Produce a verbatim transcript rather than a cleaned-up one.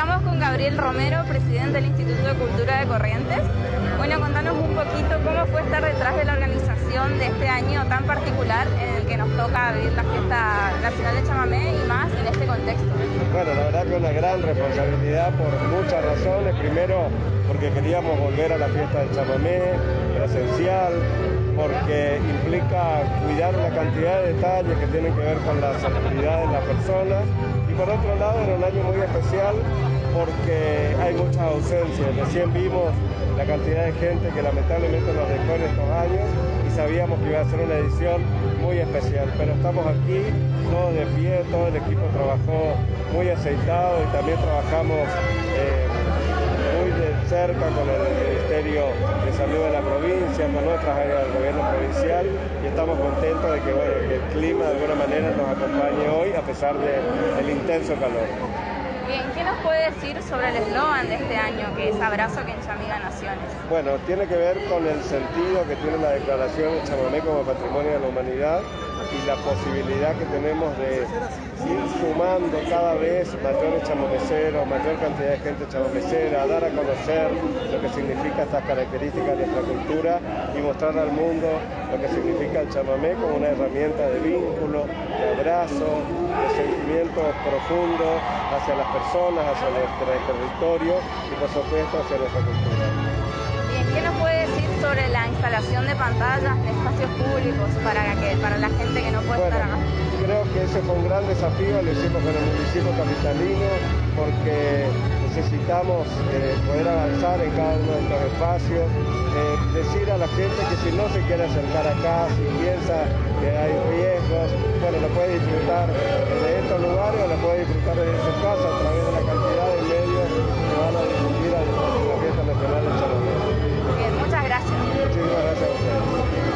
Estamos con Gabriel Romero, presidente del Instituto de Cultura de Corrientes. Bueno, contanos un poquito cómo fue estar detrás de la organización de este año tan particular en el que nos toca vivir la fiesta nacional de chamamé y más en este contexto. Bueno, la verdad que una gran responsabilidad por muchas razones. Primero, porque queríamos volver a la fiesta del chamamé presencial, porque implica cuidar una cantidad de detalles que tienen que ver con la seguridad de las personas. Y por otro lado, era un año muy especial porque hay muchas ausencias. Recién vimos la cantidad de gente que lamentablemente nos dejó en estos años y sabíamos que iba a ser una edición muy especial. Pero estamos aquí, todos de pie, todo el equipo trabajó muy aceitado y también trabajamos eh, muy de cerca con el Ministerio de Salud de la provincia, con otras áreas del gobierno provincial, y estamos contentos de que, bueno, que el clima de alguna manera nos acompañe hoy a pesar de, del intenso calor. Bien, ¿qué nos puede decir sobre el eslogan de este año, que es Abrazo que enchamiga naciones? Bueno, tiene que ver con el sentido que tiene la declaración de chamamé como patrimonio de la humanidad y la posibilidad que tenemos de ir sumando cada vez mayores chamameceros, mayor cantidad de gente chamamecera, a dar a conocer lo que significa estas características de nuestra cultura y mostrar al mundo lo que significa el chamamé como una herramienta de vínculo, de abrazo, de sentimiento profundo hacia las personas, hacia nuestro territorio y por supuesto hacia nuestra cultura. Bien, ¿qué nos puede decir sobre la instalación de pantallas en espacios públicos para, que, para la gente que no puede bueno, estar acá? Creo que ese fue un gran desafío, lo hicimos con el municipio capitalino porque necesitamos eh, poder avanzar en cada uno de estos espacios, eh, decir a la gente que si no se quiere acercar acá, si piensa que hay riesgos, bueno, lo puede disfrutar de estos lugares o lo puede disfrutar desde su casa a través de la cantidad